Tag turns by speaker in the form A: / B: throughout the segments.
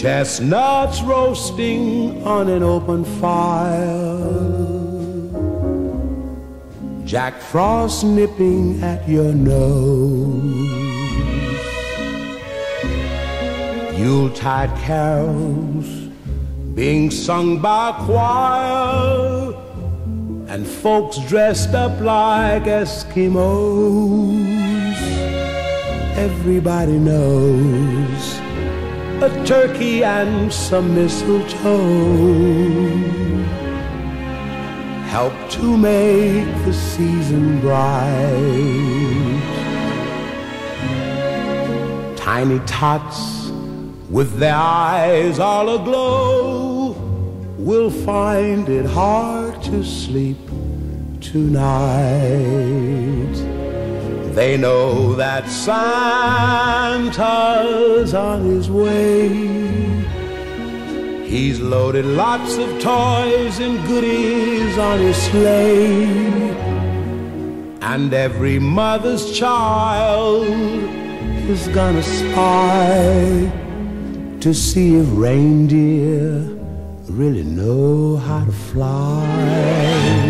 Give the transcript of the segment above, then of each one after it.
A: Chestnuts roasting on an open fire, Jack Frost nipping at your nose, Yuletide carols being sung by a choir, and folks dressed up like Eskimos. Everybody knows a turkey and some mistletoe help to make the season bright. Tiny tots with their eyes all aglow will find it hard to sleep tonight. They know that Santa's on his way. He's loaded lots of toys and goodies on his sleigh, and every mother's child is gonna spy to see if reindeer really know how to fly.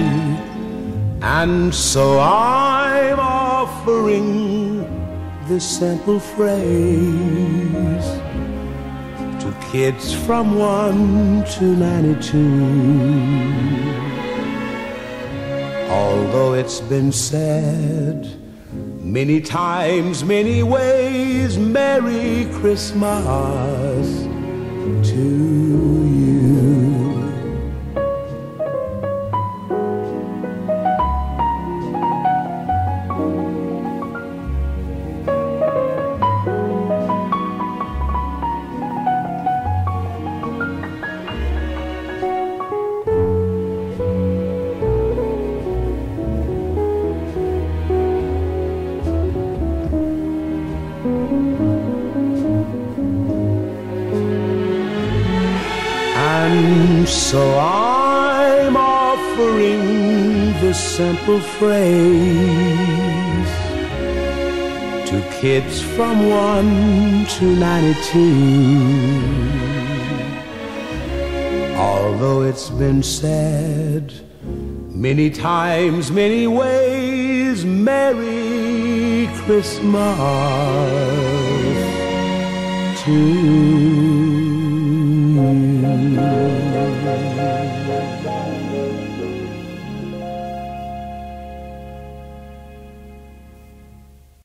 A: And so I'm offering this simple phrase to kids from 1 to 92. Although it's been said many times, many ways, Merry Christmas to you. And so I'm offering this simple phrase to kids from 1 to 92. Although it's been said many times, many ways, Merry Christmas to you.